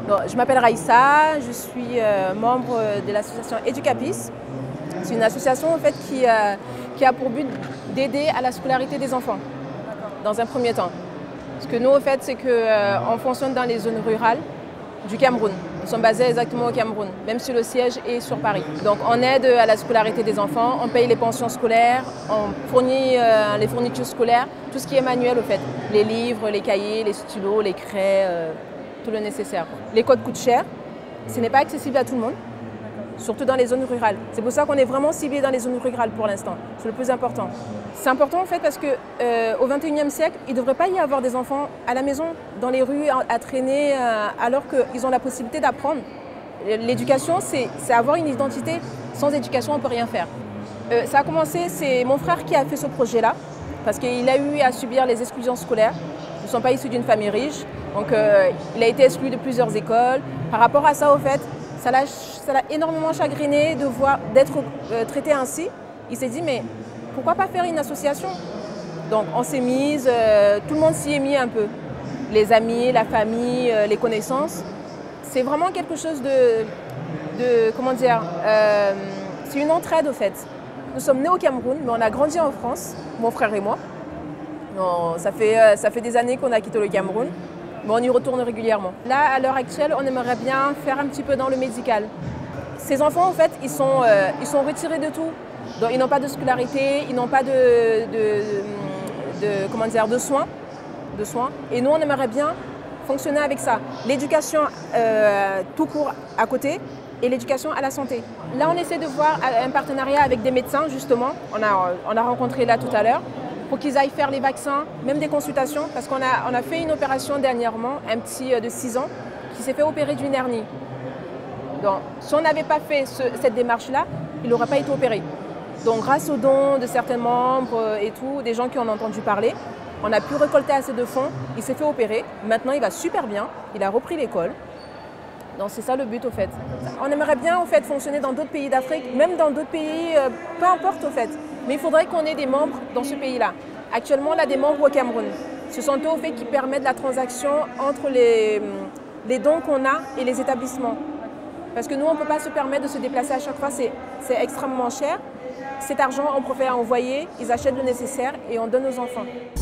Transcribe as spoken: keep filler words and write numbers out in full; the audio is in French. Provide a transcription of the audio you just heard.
Bon, je m'appelle Raïssa, je suis euh, membre de l'association Educapis. C'est une association en fait, qui, euh, qui a pour but d'aider à la scolarité des enfants, dans un premier temps. Ce que nous, en fait, c'est qu'on euh, fonctionne dans les zones rurales du Cameroun. Nous sommes basés exactement au Cameroun, même si le siège est sur Paris. Donc on aide à la scolarité des enfants, on paye les pensions scolaires, on fournit euh, les fournitures scolaires, tout ce qui est manuel au fait. Les livres, les cahiers, les stylos, les craies, euh, tout le nécessaire. Les codes coûtent cher, ce n'est pas accessible à tout le monde, surtout dans les zones rurales. C'est pour ça qu'on est vraiment ciblé dans les zones rurales pour l'instant, c'est le plus important. C'est important en fait parce qu'au euh, vingt et unième siècle, il ne devrait pas y avoir des enfants à la maison, dans les rues, à, à traîner, euh, alors qu'ils ont la possibilité d'apprendre. L'éducation, c'est avoir une identité. Sans éducation, on ne peut rien faire. Euh, ça a commencé, c'est mon frère qui a fait ce projet-là, parce qu'il a eu à subir les exclusions scolaires. Ils ne sont pas issus d'une famille riche, donc euh, il a été exclu de plusieurs écoles. Par rapport à ça, au fait, ça l'a énormément chagriné de voir d'être euh, traité ainsi. Il s'est dit, mais pourquoi pas faire une association? Donc on s'est mise, euh, tout le monde s'y est mis un peu. Les amis, la famille, euh, les connaissances. C'est vraiment quelque chose de, de comment dire, euh, c'est une entraide au fait. Nous sommes nés au Cameroun, mais on a grandi en France, mon frère et moi. Non, ça, fait, euh, ça fait des années qu'on a quitté le Cameroun, mais on y retourne régulièrement. Là, à l'heure actuelle, on aimerait bien faire un petit peu dans le médical. Ces enfants, en fait, ils sont, euh, ils sont retirés de tout. Donc, ils n'ont pas de scolarité, ils n'ont pas de, de, de, comment dire, de, soins, de soins. Et nous, on aimerait bien fonctionner avec ça. L'éducation euh, tout court à côté et l'éducation à la santé. Là, on essaie de voir un partenariat avec des médecins, justement. On a, on a rencontré là tout à l'heure, pour qu'ils aillent faire les vaccins, même des consultations, parce qu'on a, on a fait une opération dernièrement, un petit de six ans, qui s'est fait opérer d'une hernie. Donc, si on n'avait pas fait ce, cette démarche-là, il n'aurait pas été opéré. Donc grâce aux dons de certains membres et tout, des gens qui en ont entendu parler, on a pu récolter assez de fonds, il s'est fait opérer, maintenant il va super bien, il a repris l'école. Donc c'est ça le but au fait. On aimerait bien au fait fonctionner dans d'autres pays d'Afrique, même dans d'autres pays, euh, peu importe au fait. Mais il faudrait qu'on ait des membres dans ce pays-là. Actuellement on a des membres au Cameroun. Ce sont eux au fait qui permettent la transaction entre les, les dons qu'on a et les établissements. Parce que nous on ne peut pas se permettre de se déplacer à chaque fois, c'est extrêmement cher. Cet argent, on préfère envoyer, ils achètent le nécessaire et on donne aux enfants.